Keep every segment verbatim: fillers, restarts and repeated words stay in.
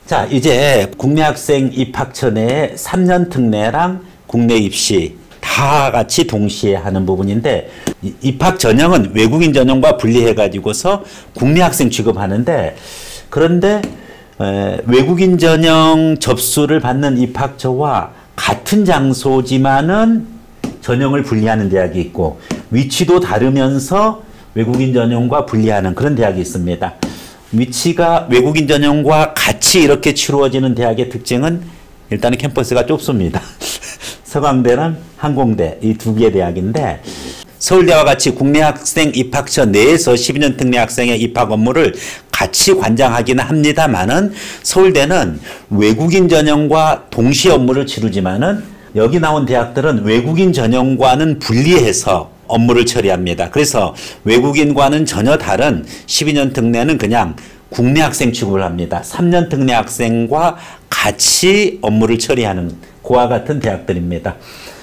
자, 이제 국내 학생 입학처 내에 삼 년 특례랑 국내 입시 다 같이 동시에 하는 부분인데, 입학 전형은 외국인 전형과 분리해가지고서 국내 학생 취급하는데, 그런데 에, 외국인 전형 접수를 받는 입학처와 같은 장소지만은 전형을 분리하는 대학이 있고, 위치도 다르면서 외국인 전형과 분리하는 그런 대학이 있습니다. 위치가 외국인 전형과 같이 이렇게 치루어지는 대학의 특징은 일단은 캠퍼스가 좁습니다. 서강대랑 항공대 이 두 개의 대학인데, 서울대와 같이 국내 학생 입학처 내에서 십이 년 특례 학생의 입학 업무를 같이 관장하기는 합니다만은, 서울대는 외국인 전형과 동시에 업무를 치르지만은 여기 나온 대학들은 외국인 전형과는 분리해서 업무를 처리합니다. 그래서 외국인과는 전혀 다른 십이 년 특례는 그냥 국내 학생 취급을 합니다. 삼 년 특례 학생과 같이 업무를 처리하는 그와 같은 대학들입니다.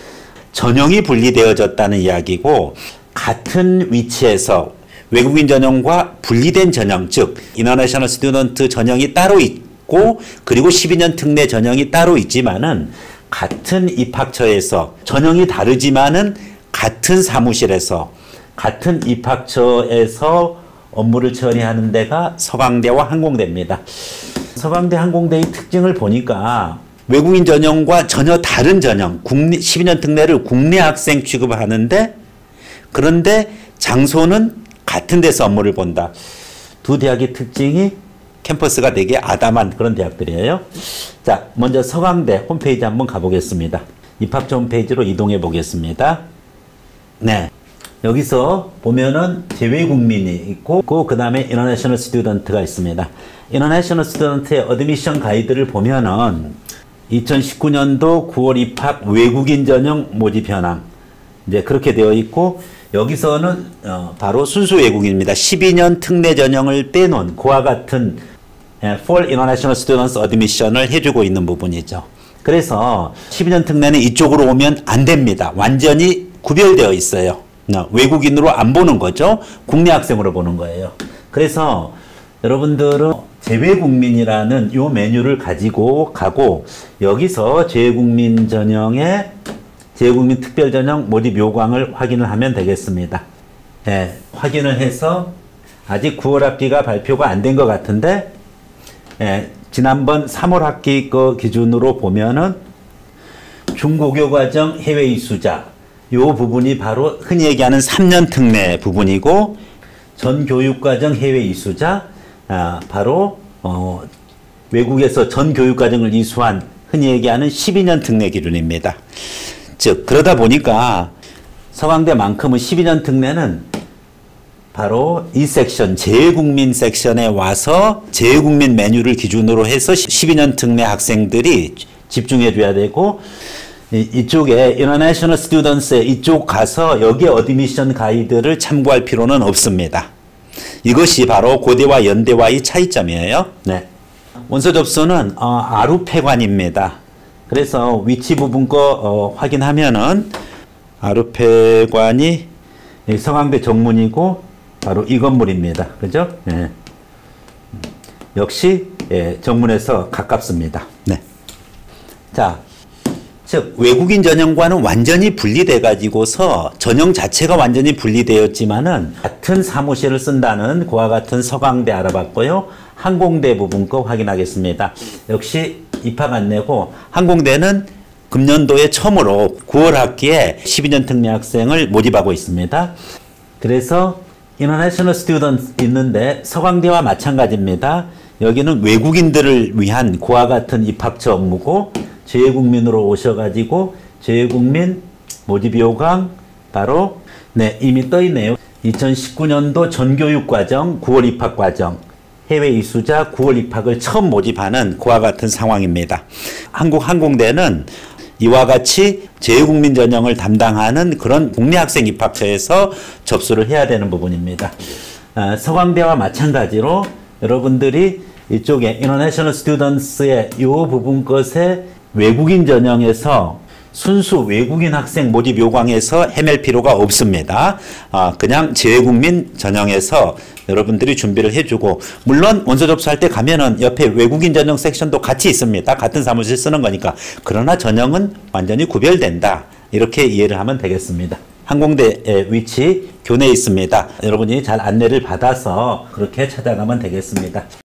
전형이 분리되어졌다는 이야기고, 같은 위치에서 외국인 전형과 분리된 전형, 즉 인터내셔널 스튜던트 전형이 따로 있고, 그리고 십이 년 특례 전형이 따로 있지만은 같은 입학처에서 전형이 다르지만은 같은 사무실에서 같은 입학처에서 업무를 처리하는 데가 서강대와 항공대입니다. 서강대, 항공대의 특징을 보니까 외국인 전형과 전혀 다른 전형, 국내, 십이 년 특례를 국내 학생 취급을 하는데, 그런데 장소는 같은 데서 업무를 본다. 두 대학의 특징이 캠퍼스가 되게 아담한 그런 대학들이에요. 자, 먼저 서강대 홈페이지 한번 가보겠습니다. 입학처 홈페이지로 이동해 보겠습니다. 네. 여기서 보면은 재외국민이 있고, 그 다음에 인터내셔널 스튜던트가 있습니다. 인터내셔널 스튜던트의 어드미션 가이드를 보면은 이천십구 년도 구월 입학 외국인 전형 모집 현황, 이제 그렇게 되어 있고, 여기서는 어 바로 순수 외국인입니다. 십이 년 특례 전형을 빼놓은 그와 같은 For International Students Admission을 해주고 있는 부분이죠. 그래서 십이 년 특례는 이쪽으로 오면 안 됩니다. 완전히 구별되어 있어요. 외국인으로 안 보는 거죠. 국내 학생으로 보는 거예요. 그래서 여러분들은 재외국민이라는 요 메뉴를 가지고 가고, 여기서 재외국민 전형의 재외국민 특별전형 모집 요강을 확인을 하면 되겠습니다. 네, 확인을 해서 아직 구월 학기가 발표가 안 된 것 같은데, 네, 지난번 삼월 학기 거 기준으로 보면은 중고교과정 해외 이수자 요 부분이 바로 흔히 얘기하는 삼 년 특례 부분이고, 전 교육과정 해외 이수자 아, 바로 어, 외국에서 전 교육과정을 이수한 흔히 얘기하는 십이 년 특례 기준입니다. 즉 그러다 보니까 서강대만큼은 십이 년 특례는 바로 이 섹션 재외국민 섹션에 와서 재외국민 메뉴를 기준으로 해서 십이 년 특례 학생들이 집중해 줘야 되고, 이, 이쪽에 International Students에 이쪽 가서 여기에 어드미션 가이드를 참고할 필요는 없습니다. 이것이 바로 고대와 연대와의 차이점이에요. 네. 원서 접수는 어, 아루패관입니다. 그래서 위치 부분 거 어, 확인하면은 아루패관이 서강대 정문이고 바로 이 건물입니다. 그죠? 네. 역시 예, 정문에서 가깝습니다. 네. 자, 즉 외국인 전형과는 완전히 분리돼 가지고서 전형 자체가 완전히 분리되었지만은 같은 사무실을 쓴다는 그와 같은 서강대 알아봤고요. 항공대 부분 거 확인하겠습니다. 역시 입학 안 내고, 항공대는 금년도에 처음으로 구월 학기에 십이 년 특례 학생을 모집하고 있습니다. 그래서 International Students 있는데 서강대와 마찬가지입니다. 여기는 외국인들을 위한 그와 같은 입학처 업무고, 재외국민으로 오셔가지고 재외국민 모집 요강 바로 네 이미 떠 있네요. 이천십구 년도 전교육과정 구월 입학과정 해외 이수자 구월 입학을 처음 모집하는 그와 같은 상황입니다. 한국항공대는 이와 같이 재외국민 전형을 담당하는 그런 국내 학생 입학처에서 접수를 해야 되는 부분입니다. 아, 서강대와 마찬가지로 여러분들이 이쪽에 International Students의 이 부분 것에 외국인 전형에서 순수 외국인 학생 모집 요강에서 헤맬 필요가 없습니다. 아, 그냥 재외국민 전형에서 여러분들이 준비를 해주고, 물론 원서 접수할 때 가면은 옆에 외국인 전형 섹션도 같이 있습니다. 같은 사무실 쓰는 거니까. 그러나 전형은 완전히 구별된다. 이렇게 이해를 하면 되겠습니다. 항공대의 위치 교내에 있습니다. 여러분이 잘 안내를 받아서 그렇게 찾아가면 되겠습니다.